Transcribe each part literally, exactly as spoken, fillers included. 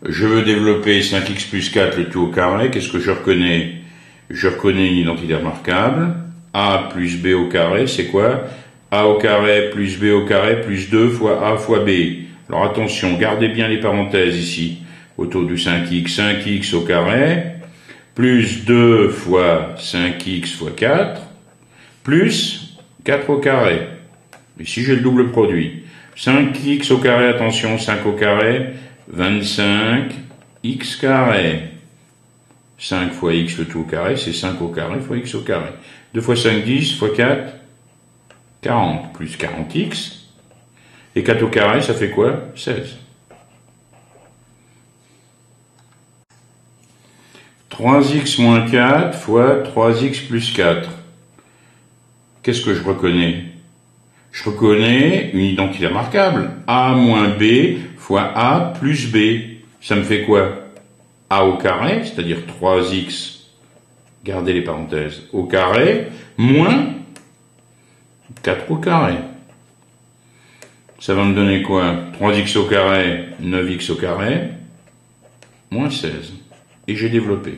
Je veux développer cinq x plus quatre le tout au carré. Qu'est-ce que je reconnais? Je reconnais une identité remarquable. A plus B au carré, c'est quoi? A au carré plus B au carré plus deux fois A fois B. Alors attention, gardez bien les parenthèses ici. Autour du cinq x, cinq x au carré, plus deux fois cinq x fois quatre, plus quatre au carré. Ici j'ai le double produit. cinq x au carré, attention, cinq au carré, vingt-cinq x carré. cinq fois x le tout au carré, c'est cinq au carré fois x au carré. deux fois cinq, dix, fois quatre, quarante, plus quarante x. Et quatre au carré, ça fait quoi? seize. trois x moins quatre fois trois x plus quatre. Qu'est-ce que je reconnais? Je reconnais une identité remarquable. A moins B fois A plus B. Ça me fait quoi? A au carré, c'est-à-dire trois x, gardez les parenthèses, au carré, moins quatre au carré. Ça va me donner quoi? trois x au carré, neuf x au carré, moins seize. Et j'ai développé.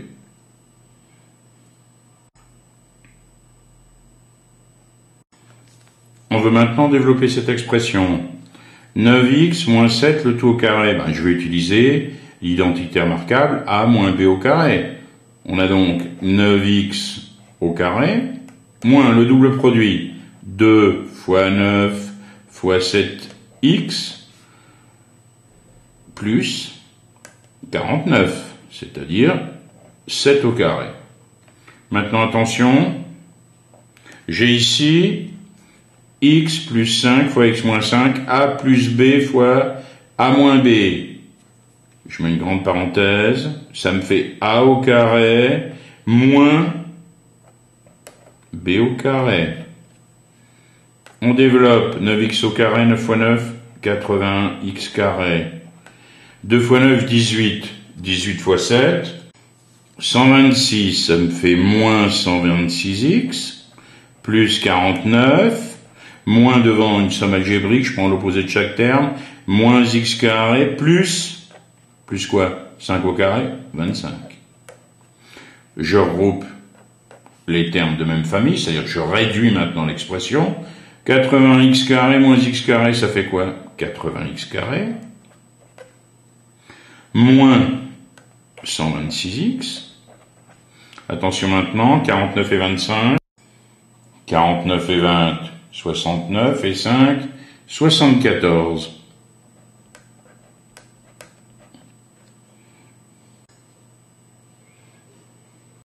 On veut maintenant développer cette expression. neuf x moins sept le tout au carré. Ben, je vais utiliser l'identité remarquable A moins B au carré. On a donc neuf x au carré, moins le double produit, deux fois neuf fois sept x, plus quarante-neuf, c'est-à-dire sept au carré. Maintenant, attention, j'ai ici x plus cinq fois x moins cinq, a plus b fois a moins b. Je mets une grande parenthèse, ça me fait a au carré moins b au carré. On développe neuf x au carré, neuf fois neuf, quatre-vingts x carré. deux fois neuf, dix-huit. dix-huit fois sept. cent vingt-six, ça me fait moins cent vingt-six x. Plus quarante-neuf. Moins devant une somme algébrique, je prends l'opposé de chaque terme. Moins x carré, plus... Plus quoi? cinq au carré, vingt-cinq. Je regroupe les termes de même famille, c'est-à-dire que je réduis maintenant l'expression. quatre-vingts x carré moins x carré, ça fait quoi? quatre-vingts x carré. Moins cent vingt-six x. Attention maintenant, quarante-neuf et vingt-cinq. quarante-neuf et vingt, soixante-neuf et cinq, soixante-quatorze.